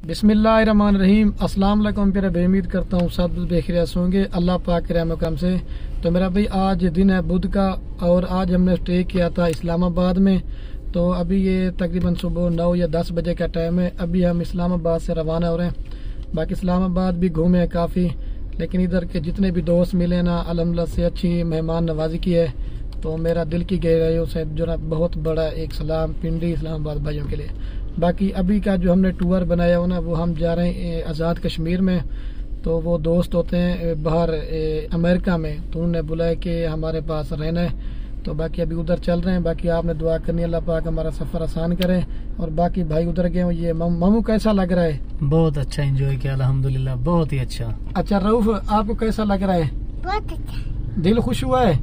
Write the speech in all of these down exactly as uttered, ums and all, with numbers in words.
بسم اللہ الرحمن الرحیم۔ السلام علیکم پیارے بھائی، امید کرتا ہوں سب بخیریت ہوں گے اللہ پاک کے رحم و کرم سے۔ تو میرا بھائی آج دن ہے بدھ کا، اور آج ہم نے اسٹے کیا تھا اسلام آباد میں۔ تو ابھی یہ تقریباً صبح نو یا دس بجے کا ٹائم ہے۔ ابھی ہم اسلام آباد سے روانہ ہو رہے ہیں۔ باقی اسلام آباد بھی گھومے ہیں کافی، لیکن ادھر کے جتنے بھی دوست ملے نا الحمدللہ سے اچھی مہمان نوازی کی ہے۔ تو میرا دل کی گہرائیوں سے جو نا بہت بڑا ایک سلام پنڈی اسلام آباد بھائیوں کے لیے۔ باقی ابھی کا جو ہم نے ٹور بنایا ہو نا، وہ ہم جا رہے ہیں آزاد کشمیر میں۔ تو وہ دوست ہوتے ہیں باہر امریکہ میں، تو انہوں نے بلایا کہ ہمارے پاس رہنا ہے۔ تو باقی ابھی ادھر چل رہے ہیں۔ باقی آپ نے دعا کرنی اللہ پاک ہمارا سفر آسان کرے۔ اور باقی بھائی ادھر گئے ہوں۔ یہ ماموں کیسا لگ رہا ہے؟ بہت اچھا انجوائے کیا الحمدللہ، بہت ہی اچھا۔ اچھا رؤف، آپ کو کیسا لگ رہا ہے؟ بہت اچھا، دل خوش ہوا ہے؟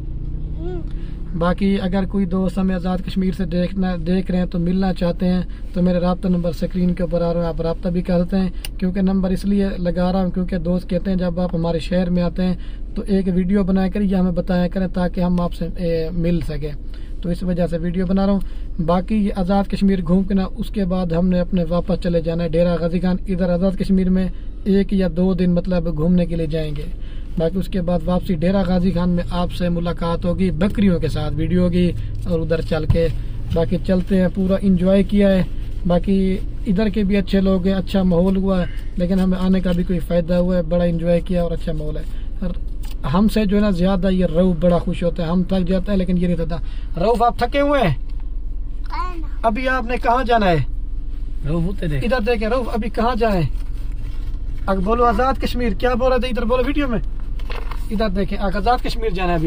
باقی اگر کوئی دوست ہمیں آزاد کشمیر سے دیکھنا دیکھ رہے ہیں تو ملنا چاہتے ہیں تو میرے رابطہ نمبر سکرین کے اوپر آ رہے ہیں، آپ رابطہ بھی کر سکتے ہیں۔ کیونکہ نمبر اس لیے لگا رہا ہوں کیونکہ دوست کہتے ہیں جب آپ ہمارے شہر میں آتے ہیں تو ایک ویڈیو بنا کر یا ہمیں بتایا کریں تاکہ ہم آپ سے مل سکیں، تو اس وجہ سے ویڈیو بنا رہا ہوں۔ باقی یہ آزاد کشمیر گھوم کے نا اس کے بعد ہم نے اپنے واپس چلے جانا ہے ڈیرہ غازی خان۔ ادھر آزاد کشمیر میں ایک یا دو دن مطلب گھومنے کے لیے جائیں گے۔ باقی اس کے بعد واپسی ڈیرہ غازی خان میں آپ سے ملاقات ہوگی بکریوں کے ساتھ، ویڈیو ہوگی اور ادھر چل کے باقی چلتے ہیں۔ پورا انجوائے کیا ہے۔ باقی ادھر کے بھی اچھے لوگ ہیں، اچھا ماحول ہوا ہے، لیکن ہمیں آنے کا بھی کوئی فائدہ ہوا ہے، بڑا انجوائے کیا اور اچھا ماحول ہے۔ اور ہم سے جو ہے نا زیادہ یہ روف بڑا خوش ہوتا ہے، ہم تھک جاتے ہیں لیکن یہ نہیں تھکتا۔ روف آپ تھکے ہوئے ہیں؟ ابھی آپ نے کہاں جانا ہے؟ ادھر دیکھیں روف، ابھی کہاں جانا ہے؟ اگر بولو آزاد کشمیر، کیا بول رہے تھے ادھر بولو ویڈیو میں؟ ادھر دیکھیں آزاد کشمیر جانا ہے ابھی۔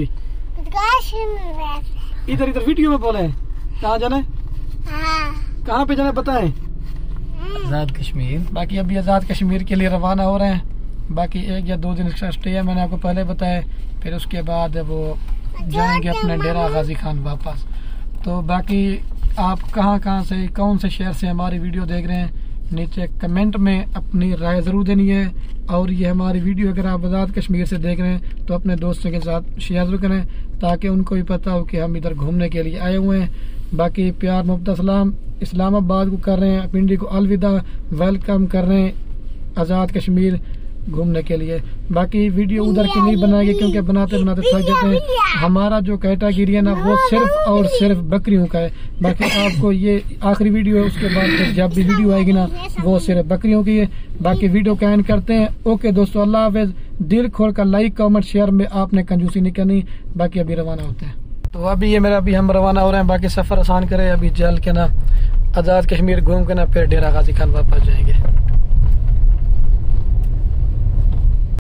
ادھر ادھر ویڈیو میں بولے ہیں کہاں جانا ہے؟ کہاں پہ جانا ہے بتائیں؟ آزاد کشمیر۔ باقی ابھی آزاد کشمیر کے لیے روانہ ہو رہے ہیں۔ باقی ایک یا دو دن کا اسٹے ہے، میں نے آپ کو پہلے بتایا۔ پھر اس کے بعد وہ جائیں گے اپنے ڈیرہ غازی خان واپس۔ تو باقی آپ کہاں کہاں سے کون سے شہر سے ہماری ویڈیو دیکھ رہے ہیں نیچے کمنٹ میں اپنی رائے ضرور دینی ہے۔ اور یہ ہماری ویڈیو اگر آپ آزاد کشمیر سے دیکھ رہے ہیں تو اپنے دوستوں کے ساتھ شیئر ضرور کریں تاکہ ان کو بھی پتہ ہو کہ ہم ادھر گھومنے کے لیے آئے ہوئے ہیں۔ باقی پیار محبت سلام اسلام آباد کو کر رہے ہیں، پنڈی کو الوداع ویلکم کر رہے ہیں آزاد کشمیر گھومنے کے لیے۔ باقی ویڈیو ادھر کی نہیں بنائے گی کیونکہ بناتے بناتے تھک جاتے ہیں۔ ہمارا جو کیٹاگری ہے نا وہ صرف اور صرف بکریوں کا ہے۔ باقی آپ کو یہ آخری ویڈیو ہے، اس کے بعد پھر جب بھی ویڈیو آئے گی نا وہ صرف بکریوں کی ہے۔ باقی ویڈیو کا اینڈ کرتے ہیں۔ اوکے دوستو، اللہ حافظ۔ دل کھول کر لائک کامنٹ شیئر میں آپ نے کنجوسی نہیں کرنی۔ باقی ابھی روانہ ہوتے ہیں۔ تو ابھی یہ میرا ابھی ہم روانہ ہو رہے ہیں۔ باقی سفر آسان کرے، ابھی چل کے نا آزاد کشمیر گھوم کے نا پھر ڈیرہ غازی خان واپس جائیں گے۔